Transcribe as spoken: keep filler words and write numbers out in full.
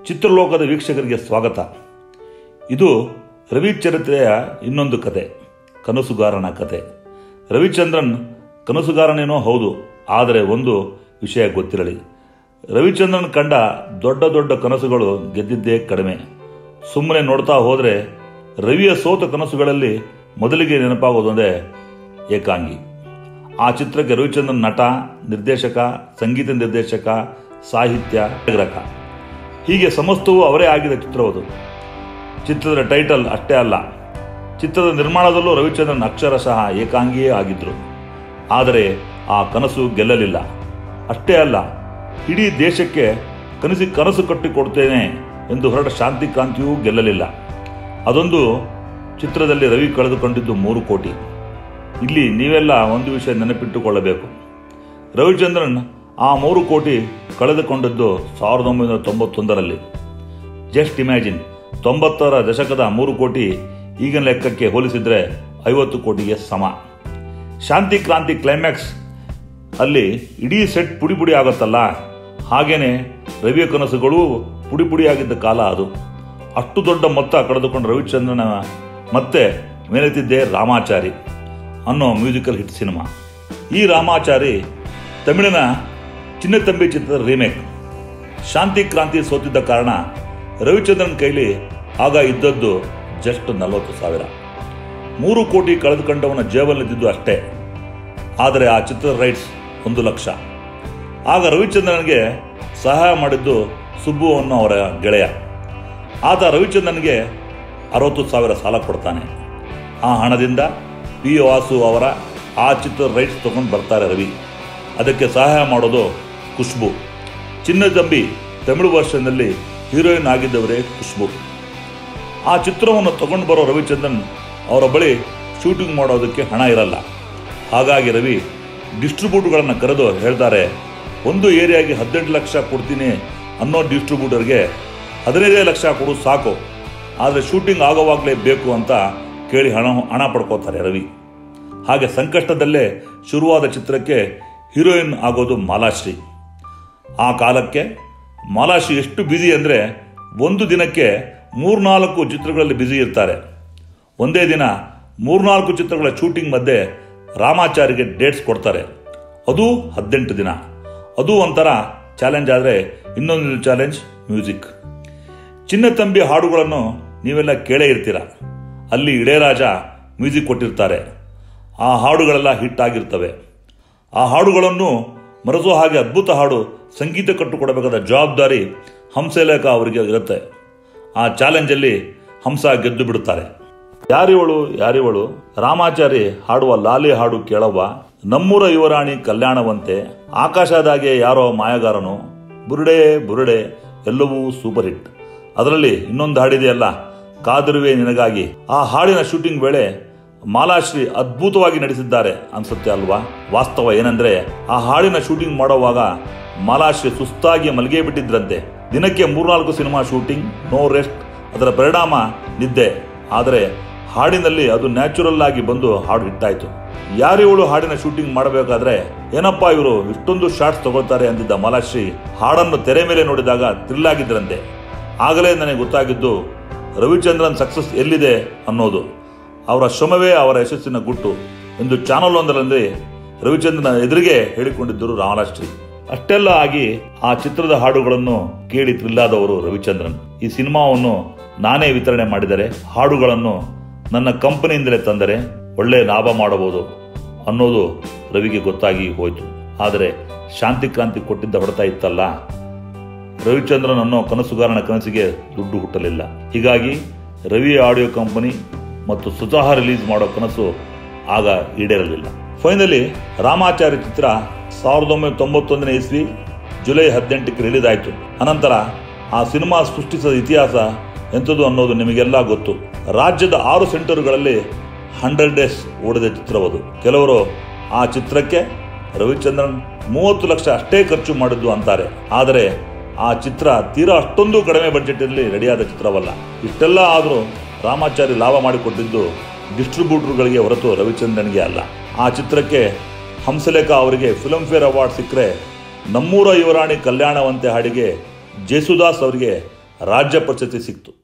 ಚಿತ್ರಲೋಕದ ವೀಕ್ಷಕರಿಗೆ ಸ್ವಾಗತ. ಇದು ರವಿ ಚರಿತ್ರೆಯ ಇನ್ನೊಂದು ಕತೆ, ಕನಸುಗಾರನ ಕತೆ. ರವಿಚಂದ್ರನ್ ಕನಸುಗಾರನೇನೋ ಹೌದು, ಆದರೆ ಒಂದು ವಿಷಯ ಗೊತ್ತಿರಲಿ, ರವಿಚಂದ್ರನ್ ಕಂಡ ದೊಡ್ಡ ದೊಡ್ಡ ಕನಸುಗಳು ಗೆದ್ದಿದ್ದೇ ಕಡಿಮೆ. ಸುಮ್ಮನೆ ನೋಡ್ತಾ ಹೋದರೆ ರವಿಯ ಸೋತ ಕನಸುಗಳಲ್ಲಿ ಮೊದಲಿಗೆ ನೆನಪಾಗೋದೊಂದೇ ಏಕಾಂಗಿ. ಆ ಚಿತ್ರಕ್ಕೆ ರವಿಚಂದ್ರನ್ ನಟ, ನಿರ್ದೇಶಕ, ಸಂಗೀತ ನಿರ್ದೇಶಕ, ಸಾಹಿತ್ಯ ಗ್ರಹ ಹೀಗೆ ಸಮಸ್ತವೂ ಅವರೇ ಆಗಿದ ಚಿತ್ರವದು. ಚಿತ್ರದ ಟೈಟಲ್ ಅಷ್ಟೇ ಅಲ್ಲ, ಚಿತ್ರದ ನಿರ್ಮಾಣದಲ್ಲೂ ರವಿಚಂದ್ರನ್ ಅಕ್ಷರಶಃ ಏಕಾಂಗಿಯೇ ಆಗಿದ್ದರು. ಆದರೆ ಆ ಕನಸು ಗೆಲ್ಲಲಿಲ್ಲ. ಅಷ್ಟೇ ಅಲ್ಲ, ಇಡೀ ದೇಶಕ್ಕೆ ಕನಸಿ ಕನಸು ಕಟ್ಟಿಕೊಡ್ತೇನೆ ಎಂದು ಹೊರಟ ಶಾಂತಿ ಕ್ರಾಂತಿಯೂ ಗೆಲ್ಲಲಿಲ್ಲ. ಅದೊಂದು ಚಿತ್ರದಲ್ಲಿ ರವಿ ಕಳೆದುಕೊಂಡಿದ್ದು ಮೂರು ಕೋಟಿ. ಇಲ್ಲಿ ನೀವೆಲ್ಲ ಒಂದು ವಿಷಯ ನೆನಪಿಟ್ಟುಕೊಳ್ಳಬೇಕು, ರವಿಚಂದ್ರನ್ ಆ ಮೂರು ಕೋಟಿ ಕಳೆದುಕೊಂಡದ್ದು ಸಾವಿರದ ಒಂಬೈನೂರ ತೊಂಬತ್ತೊಂದರಲ್ಲಿ. ಜಸ್ಟ್ ಇಮ್ಯಾಜಿನ್, ತೊಂಬತ್ತರ ದಶಕದ ಮೂರು ಕೋಟಿ ಈಗಿನ ಲೆಕ್ಕಕ್ಕೆ ಹೋಲಿಸಿದರೆ ಐವತ್ತು ಕೋಟಿಗೆ ಸಮ. ಶಾಂತಿ ಕ್ರಾಂತಿ ಕ್ಲೈಮ್ಯಾಕ್ಸ್ ಅಲ್ಲಿ ಇಡೀ ಸೆಟ್ ಪುಡಿ ಪುಡಿ ಆಗುತ್ತಲ್ಲ, ಹಾಗೇನೆ ರವಿಯ ಕನಸುಗಳು ಪುಡಿ ಪುಡಿಯಾಗಿದ್ದ ಕಾಲ ಅದು. ಅಷ್ಟು ದೊಡ್ಡ ಮೊತ್ತ ಕಳೆದುಕೊಂಡ ರವಿಚಂದ್ರನ ಮತ್ತೆ ಮೇಲೆತ್ತಿದ್ದೇ ರಾಮಾಚಾರಿ ಅನ್ನೋ ಮ್ಯೂಸಿಕಲ್ ಹಿಟ್ ಸಿನಿಮಾ. ಈ ರಾಮಾಚಾರಿ ತಮಿಳಿನ ಚಿನ್ನತಂಬಿ ಚಿತ್ರದ ರೀಮೇಕ್. ಶಾಂತಿ ಕ್ರಾಂತಿ ಸೋತಿದ್ದ ಕಾರಣ ರವಿಚಂದ್ರನ್ ಕೈಲಿ ಆಗ ಇದ್ದದ್ದು ಜಸ್ಟ್ ನಲವತ್ತು ಸಾವಿರ. ಮೂರು ಕೋಟಿ ಕಳೆದುಕೊಂಡವನ ಜೇಬಲ್ಲಿದ್ದು ಅಷ್ಟೇ. ಆದರೆ ಆ ಚಿತ್ರದ ರೈಟ್ಸ್ ಒಂದು ಲಕ್ಷ. ಆಗ ರವಿಚಂದ್ರನ್ಗೆ ಸಹಾಯ ಮಾಡಿದ್ದು ಸುಬ್ಬು ಅನ್ನೋ ಅವರ ಗೆಳೆಯ. ಆತ ರವಿಚಂದ್ರನ್ಗೆ ಅರವತ್ತು ಸಾವಿರ ಸಾಲ ಕೊಡ್ತಾನೆ. ಆ ಹಣದಿಂದ ಪಿ ವಾಸು ಅವರ ಆ ಚಿತ್ರದ ರೈಟ್ಸ್ ತಗೊಂಡು ಬರ್ತಾರೆ ರವಿ. ಅದಕ್ಕೆ ಸಹಾಯ ಮಾಡೋದು ಖುಷ್ಬು. ಚಿನ್ನತಂಬಿ ತಮಿಳು ವರ್ಷನ್ನಲ್ಲಿ ಹೀರೋಯಿನ್ ಆಗಿದ್ದವರೇ ಖುಷ್ಬು. ಆ ಚಿತ್ರವನ್ನು ತಗೊಂಡು ಬರೋ ರವಿಚಂದ್ರನ್ ಅವರ ಬಳಿ ಶೂಟಿಂಗ್ ಮಾಡೋದಕ್ಕೆ ಹಣ ಇರಲ್ಲ. ಹಾಗಾಗಿ ರವಿ ಡಿಸ್ಟ್ರಿಬ್ಯೂಟರ್ಗಳನ್ನು ಕರೆದು ಹೇಳ್ತಾರೆ, ಒಂದು ಏರಿಯಾಗೆ ಹದಿನೆಂಟು ಲಕ್ಷ ಕೊಡ್ತೀನಿ ಅನ್ನೋ ಡಿಸ್ಟ್ರಿಬ್ಯೂಟರ್ಗೆ ಹದಿನೈದೇ ಲಕ್ಷ ಕೊಡು ಸಾಕು, ಆದರೆ ಶೂಟಿಂಗ್ ಆಗೋವಾಗಲೇ ಬೇಕು ಅಂತ ಕೇಳಿ ಹಣ ಹಣ ಪಡ್ಕೋತಾರೆ ರವಿ. ಹಾಗೆ ಸಂಕಷ್ಟದಲ್ಲೇ ಶುರುವಾದ ಚಿತ್ರಕ್ಕೆ ಹೀರೋಯಿನ್ ಆಗೋದು ಮಾಲಾಶ್ರೀ. ಆ ಕಾಲಕ್ಕೆ ಮಾಲಾಶ್ರೀ ಎಷ್ಟು ಬ್ಯುಸಿ ಅಂದರೆ ಒಂದು ದಿನಕ್ಕೆ ಮೂರ್ನಾಲ್ಕು ಚಿತ್ರಗಳಲ್ಲಿ ಬ್ಯುಸಿ ಇರ್ತಾರೆ. ಒಂದೇ ದಿನ ಮೂರ್ನಾಲ್ಕು ಚಿತ್ರಗಳ ಶೂಟಿಂಗ್ ಮಧ್ಯೆ ರಾಮಾಚಾರಿಗೆ ಡೇಟ್ಸ್ ಕೊಡ್ತಾರೆ. ಅದು ಹದಿನೆಂಟು ದಿನ. ಅದು ಒಂಥರ ಚಾಲೆಂಜ್. ಆದರೆ ಇನ್ನೊಂದು ಚಾಲೆಂಜ್ ಮ್ಯೂಸಿಕ್. ಚಿನ್ನತಂಬಿ ಹಾಡುಗಳನ್ನು ನೀವೆಲ್ಲ ಕೇಳೇ ಇರ್ತೀರ. ಅಲ್ಲಿ ಇಳೆಯರಾಜ ಮ್ಯೂಸಿಕ್ ಕೊಟ್ಟಿರ್ತಾರೆ. ಆ ಹಾಡುಗಳೆಲ್ಲ ಹಿಟ್ ಆಗಿರ್ತವೆ. ಆ ಹಾಡುಗಳನ್ನು ಮರೆಸೋ ಹಾಗೆ ಅದ್ಭುತ ಹಾಡು ಸಂಗೀತ ಕಟ್ಟುಕೊಡಬೇಕಾದ ಜವಾಬ್ದಾರಿ ಹಂಸಲೇಖ ಅವರಿಗೆ ಇರುತ್ತೆ. ಆ ಚಾಲೆಂಜಲ್ಲಿ ಹಂಸ ಗೆದ್ದು ಬಿಡುತ್ತಾರೆ. ಯಾರಿವಳು ಯಾರಿವಳು ರಾಮಾಚಾರಿ ಹಾಡುವ ಲಾಲಿ ಹಾಡು ಕೇಳವ್ವ, ನಮ್ಮೂರ ಯುವರಾಣಿ ಕಲ್ಯಾಣವಂತೆ, ಆಕಾಶದಾಗೆ ಯಾರೋ ಮಾಯಗಾರನು, ಬುರುಡೆ ಬುರುಡೆ ಎಲ್ಲವೂ ಸೂಪರ್ ಹಿಟ್. ಅದರಲ್ಲಿ ಇನ್ನೊಂದು ಹಾಡಿದೆಯಲ್ಲ, ಕಾದಿರುವೆ ನಿನಗಾಗಿ. ಆ ಹಾಡಿನ ಶೂಟಿಂಗ್ ವೇಳೆ ಮಾಲಾಶ್ರೀ ಅದ್ಭುತವಾಗಿ ನಡೆಸಿದ್ದಾರೆ ಅನ್ಸುತ್ತೆ ಅಲ್ವಾ? ವಾಸ್ತವ ಏನಂದ್ರೆ, ಆ ಹಾಡಿನ ಶೂಟಿಂಗ್ ಮಾಡೋವಾಗ ಮಾಲಾಶ್ರೀ ಸುಸ್ತಾಗಿ ಮಲಗೇ ಬಿಟ್ಟಿದ್ರಂತೆ. ದಿನಕ್ಕೆ ಮೂರ್ನಾಲ್ಕು ಸಿನಿಮಾ ಶೂಟಿಂಗ್, ನೋ ರೆಸ್ಟ್. ಅದರ ಪರಿಣಾಮ ನಿದ್ದೆ. ಆದರೆ ಹಾಡಿನಲ್ಲಿ ಅದು ನ್ಯಾಚುರಲ್ ಆಗಿ ಬಂದು ಹಾಡು ಹಿಟ್ಟಾಯ್ತು. ಯಾರಿವಳು ಹಾಡಿನ ಶೂಟಿಂಗ್ ಮಾಡಬೇಕಾದ್ರೆ ಏನಪ್ಪಾ ಇವರು ಇಷ್ಟೊಂದು ಶಾರ್ಟ್ಸ್ ತಗೊಳ್ತಾರೆ ಅಂದಿದ್ದ ಮಾಲಾಶ್ರೀ ಹಾಡನ್ನು ತೆರೆ ಮೇಲೆ ನೋಡಿದಾಗ ಥ್ರಿಲ್ ಆಗಿದ್ರಂತೆ. ಆಗಲೇ ನನಗೆ ಗೊತ್ತಾಗಿದ್ದು ರವಿಚಂದ್ರನ್ ಸಕ್ಸಸ್ ಎಲ್ಲಿದೆ ಅನ್ನೋದು. ಅವರ ಶ್ರಮವೇ ಅವರ ಯಶಸ್ಸಿನ ಗುಟ್ಟು ಎಂದು ಚಾನಲ್ ಒಂದರಲ್ಲಿ ರವಿಚಂದ್ರನ ಎದುರಿಗೆ ಹೇಳಿಕೊಂಡಿದ್ದರು ರಾಮಲಾಶ್ರೀ. ಅಷ್ಟೆಲ್ಲ ಆಗಿ ಆ ಚಿತ್ರದ ಹಾಡುಗಳನ್ನು ಕೇಳಿ ಥ್ರಿಲ್ಲಾದವರು ರವಿಚಂದ್ರನ್. ಈ ಸಿನಿಮಾವನ್ನು ನಾನೇ ವಿತರಣೆ ಮಾಡಿದರೆ, ಹಾಡುಗಳನ್ನು ನನ್ನ ಕಂಪನಿಯಿಂದಲೇ ತಂದರೆ ಒಳ್ಳೆ ಲಾಭ ಮಾಡಬಹುದು ಅನ್ನೋದು ರವಿಗೆ ಗೊತ್ತಾಗಿ ಹೋಯಿತು. ಆದರೆ ಶಾಂತಿ ಕ್ರಾಂತಿ ಕೊಟ್ಟಿದ್ದ ಹೊಡೆತ ಇತ್ತಲ್ಲ, ರವಿಚಂದ್ರನ್ ಅನ್ನೋ ಕನಸುಗಾರನ ಕನಸಿಗೆ ದುಡ್ಡು ಹುಟ್ಟಲಿಲ್ಲ. ಹೀಗಾಗಿ ರವಿ ಆಡಿಯೋ ಕಂಪನಿ ಮತ್ತು ಸ್ವತಃ ರಿಲೀಸ್ ಮಾಡೋ ಕನಸು ಆಗ ಈಡೇರಲಿಲ್ಲ. ಫೈನಲಿ ರಾಮಾಚಾರಿ ಚಿತ್ರ ಸಾವಿರದ ಒಂಬೈನೂರ ತೊಂಬತ್ತೊಂದನೇ ಇಸ್ವಿ ಜುಲೈ ಹದಿನೆಂಟಕ್ಕೆ ರಿಲೀಸ್ ಆಯಿತು. ಅನಂತರ ಆ ಸಿನಿಮಾ ಸೃಷ್ಟಿಸಿದ ಇತಿಹಾಸ ಎಂಥದ್ದು ಅನ್ನೋದು ನಿಮಗೆಲ್ಲ ಗೊತ್ತು. ರಾಜ್ಯದ ಆರು ಸೆಂಟರ್ಗಳಲ್ಲಿ ಹಂಡ್ರೆಡ್ ಡೇಸ್ ಓಡಿದ ಚಿತ್ರವದು. ಕೆಲವರು ಆ ಚಿತ್ರಕ್ಕೆ ರವಿಚಂದ್ರನ್ ಮೂವತ್ತು ಲಕ್ಷ ಅಷ್ಟೇ ಖರ್ಚು ಮಾಡಿದ್ದು ಅಂತಾರೆ. ಆದರೆ ಆ ಚಿತ್ರ ತೀರಾ ಅಷ್ಟೊಂದು ಕಡಿಮೆ ಬಡ್ಜೆಟಲ್ಲಿ ರೆಡಿಯಾದ ಚಿತ್ರವಲ್ಲ. ಇಷ್ಟೆಲ್ಲ ಆದರೂ ರಾಮಾಚಾರಿ ಲಾಭ ಮಾಡಿಕೊಟ್ಟಿದ್ದು ಡಿಸ್ಟ್ರಿಬ್ಯೂಟರ್ಗಳಿಗೆ ಹೊರತು ರವಿಚಂದ್ರನ್ಗೆ ಅಲ್ಲ. ಆ ಚಿತ್ರಕ್ಕೆ ಹಂಸಲೇಖ ಅವರಿಗೆ ಫಿಲ್ಮ್ ಫೇರ್ ಅವಾರ್ಡ್ ಸಿಕ್ಕರೆ, ನಮ್ಮೂರ ಯುವರಾಣಿ ಕಲ್ಯಾಣವಂತೆ ಹಾಡಿಗೆ ಜೇಸುದಾಸ್ ಅವರಿಗೆ ರಾಜ್ಯ ಪ್ರಶಸ್ತಿ ಸಿಕ್ತು.